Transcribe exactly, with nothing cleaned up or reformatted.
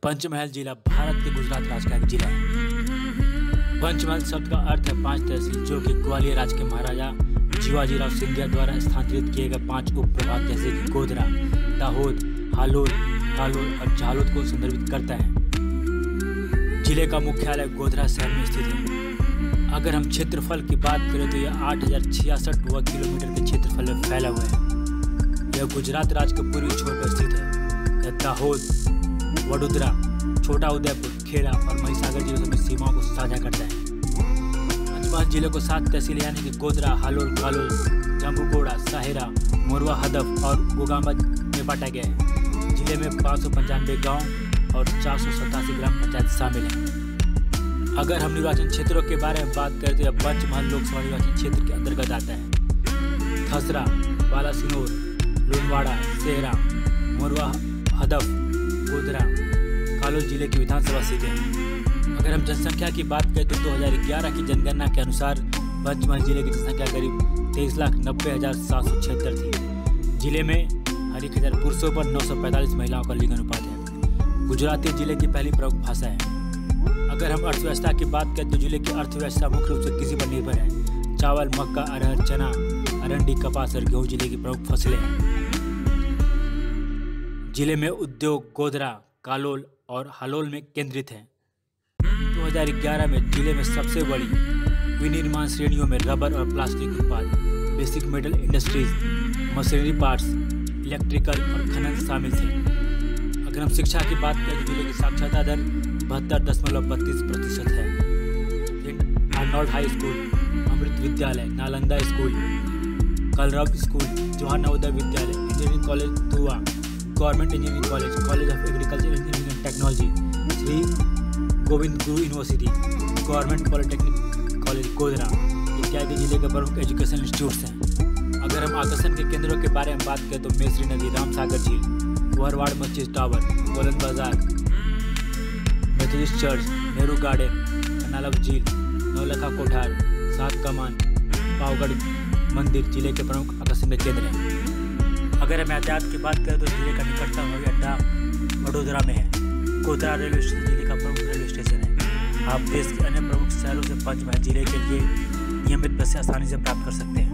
पंचमहल जिला भारत के गुजरात राज्य का एक जिला है। पंचमहल शब्द का अर्थ है पांच तहसील, जो कि ग्वालियर राज्य के महाराजा जीवाजी राव सिंधिया द्वारा स्थानांतरित किए गए पांच उप प्रभाग जैसे कि गोधरा, दाहोद, हालोल, कालोल और झालोद को संदर्भित करता है। जिले का मुख्यालय गोधरा शहर में स्थित है। अगर हम क्षेत्रफल की बात करें तो यह आठ हजार छियासठ वर्ग किलोमीटर के क्षेत्रफल में फैला हुआ है। यह गुजरात राज्य के पूर्वी छोर पर स्थित है। यह दाहोद, वडोदरा, छोटा उदयपुर, खेड़ा और महिसागर जिलों में सीमाओं को साझा करता है। पंचमहल जिले को सात तहसील यानी कि गोधरा, हालोल, कालोल, जम्बूगोड़ा, साहेरा, मोरवा, हदफ और गोगांबा में बांटा गया है। जिले में पाँच सौ पंचानवे गाँव और चार सौ सतासी ग्राम पंचायत शामिल हैं। अगर हम निर्वाचन क्षेत्रों के बारे में बात करें तो यह पंचमहल लोकसभा निर्वाचन क्षेत्र के अंतर्गत आता है। खसरा, बालासिनोर, लुणवाड़ा, सेहरा, मोरवा, हदफ, गोधरा, कालोल जिले की विधानसभा सीटें हैं। अगर हम जनसंख्या की बात करें तो दो हज़ार ग्यारह की जनगणना के अनुसार पंचमहल जिले की जनसंख्या करीब तेईस लाख नब्बे हजार सात सौ छिहत्तर थी। जिले में हर एक हजार पुरुषों पर नौ सौ पैंतालीस महिलाओं का लिंग अनुपात है। गुजराती जिले की पहली प्रमुख भाषा है। अगर हम अर्थव्यवस्था की बात करें तो जिले की अर्थव्यवस्था मुख्य रूप से कृषि पर निर्भर है। चावल, मक्का, अरहर, चना, अरंडी, कपास और गेहूँ जिले की प्रमुख फसलें हैं। जिले में उद्योग गोधरा, कालोल और हालोल में केंद्रित हैं। दो हज़ार ग्यारह में जिले में सबसे बड़ी विनिर्माण श्रेणियों में रबर और प्लास्टिक उत्पाद, basic metal industries, machinery parts, electrical और खनन शामिल थे। अगर हम शिक्षा की बात करें तो जिले की साक्षरता दर बहत्तर दशमलव बत्तीस प्रतिशत है। Arnold high school, Amrit Vidyalaya, Nalanda school, Kalrav school, Jawahar Navodaya Vidyalaya, engineering college दुआ, government engineering college, college of agriculture engineering and technology, Shri Govind Guru university, government polytechnic college Godhra इत्यादि जिले के प्रमुख एजुकेशन इंस्टीट्यूट्स हैं। अगर हम आकर्षण के केंद्रों के बारे में बात करें तो मेसरी नदी, रामसागर झील, वरवाड़ मस्जिद टावर, गोलन बाजार, मेथोडिस्ट चर्च, नेहरू गार्डन, कनालव झील, नौलखा कोठार, सात कमान, पावगढ़ मंदिर जिले के प्रमुख आकर्षण के केंद्र हैं। अगर हम यातायात की बात करें तो जिले का निकटतम हवाई अड्डा वडोदरा में है। गोधरा रेलवे स्टेशन जिले का प्रमुख रेलवे स्टेशन है। आप देश के अन्य प्रमुख शहरों से पंचमहल जिले के लिए नियमित बसें आसानी से प्राप्त कर सकते हैं।